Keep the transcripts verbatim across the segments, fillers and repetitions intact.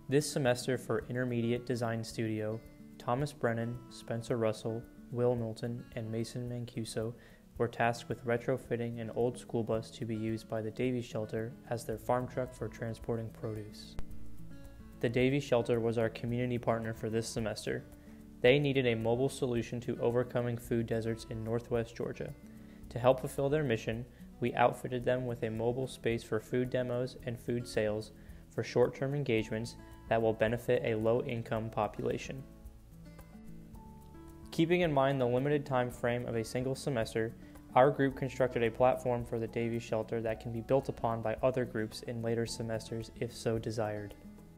This semester for Intermediate Design Studio, Thomas Brennan, Spencer Russell, Will Knowlton, and Mason Mancuso were tasked with retrofitting an old school bus to be used by the Davies Shelter as their farm truck for transporting produce. The Davies Shelter was our community partner for this semester. They needed a mobile solution to overcoming food deserts in northwest Georgia. To help fulfill their mission, we outfitted them with a mobile space for food demos and food sales for short-term engagements that will benefit a low-income population. Keeping in mind the limited time frame of a single semester, our group constructed a platform for the Davies Shelter that can be built upon by other groups in later semesters if so desired.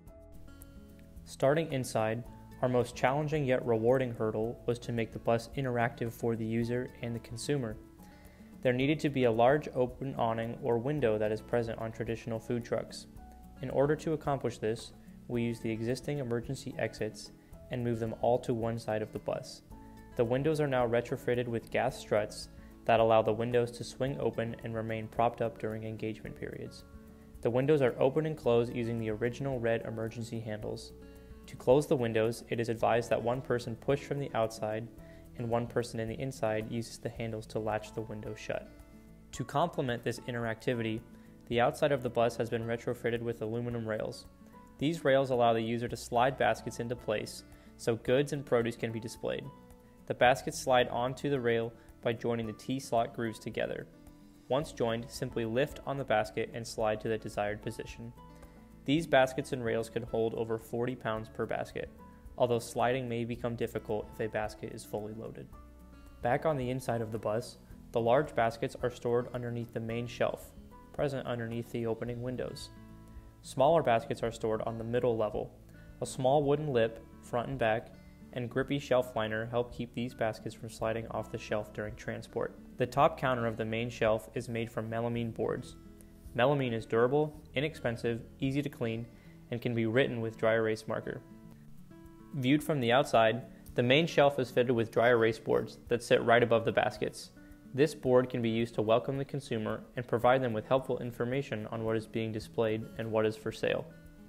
Starting inside, our most challenging yet rewarding hurdle was to make the bus interactive for the user and the consumer. There needed to be a large open awning or window that is present on traditional food trucks. In order to accomplish this, we used the existing emergency exits and moved them all to one side of the bus. The windows are now retrofitted with gas struts that allow the windows to swing open and remain propped up during engagement periods. The windows are open and closed using the original red emergency handles. To close the windows, it is advised that one person push from the outside and one person in the inside uses the handles to latch the window shut. To complement this interactivity, the outside of the bus has been retrofitted with aluminum rails. These rails allow the user to slide baskets into place so goods and produce can be displayed. The baskets slide onto the rail by joining the T-slot grooves together. Once joined, simply lift on the basket and slide to the desired position. These baskets and rails can hold over forty pounds per basket, although sliding may become difficult if a basket is fully loaded. Back on the inside of the bus, the large baskets are stored underneath the main shelf, present underneath the opening windows. Smaller baskets are stored on the middle level. A small wooden lip, front and back, and grippy shelf liner help keep these baskets from sliding off the shelf during transport. The top counter of the main shelf is made from melamine boards. Melamine is durable, inexpensive, easy to clean, and can be written with dry erase marker. Viewed from the outside, the main shelf is fitted with dry erase boards that sit right above the baskets. This board can be used to welcome the consumer and provide them with helpful information on what is being displayed and what is for sale.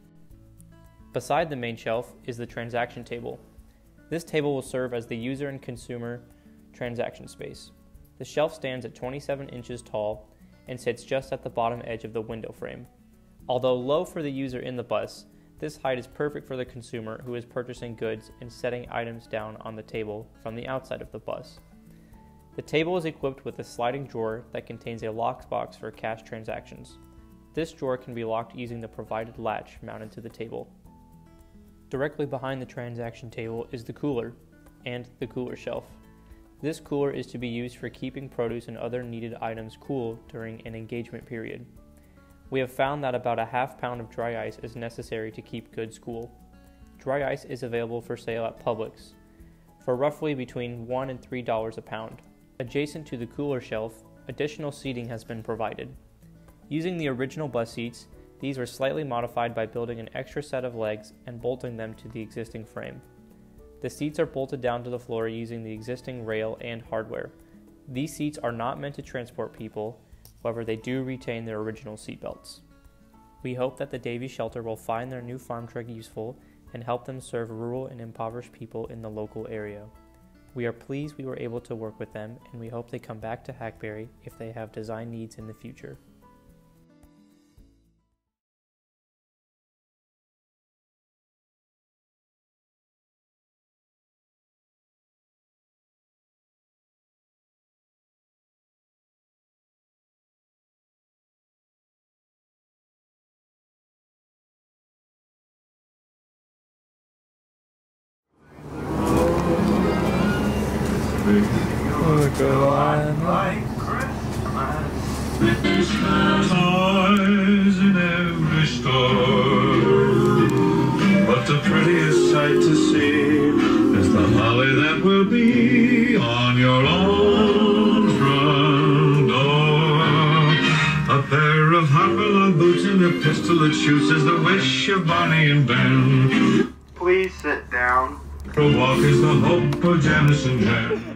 Beside the main shelf is the transaction table. This table will serve as the user and consumer transaction space. The shelf stands at twenty-seven inches tall and sits just at the bottom edge of the window frame. Although low for the user in the bus, this height is perfect for the consumer who is purchasing goods and setting items down on the table from the outside of the bus. The table is equipped with a sliding drawer that contains a lockbox for cash transactions. This drawer can be locked using the provided latch mounted to the table. Directly behind the transaction table is the cooler and the cooler shelf. This cooler is to be used for keeping produce and other needed items cool during an engagement period. We have found that about a half pound of dry ice is necessary to keep goods cool. Dry ice is available for sale at Publix for roughly between one and three dollars a pound. Adjacent to the cooler shelf, additional seating has been provided. Using the original bus seats, these were slightly modified by building an extra set of legs and bolting them to the existing frame. The seats are bolted down to the floor using the existing rail and hardware. These seats are not meant to transport people, however they do retain their original seat belts. We hope that the Davies Shelter will find their new farm truck useful and help them serve rural and impoverished people in the local area. We are pleased we were able to work with them, and we hope they come back to Hackberry if they have design needs in the future. Oh, go on. Like Christmas eyes in every store, but the prettiest sight to see is the holly that will be on your own front door. A pair of Hopalong boots and a pistol that shoots is the wish of Bonnie and Ben. Please sit down. A walk is the hope of Janice and Jan.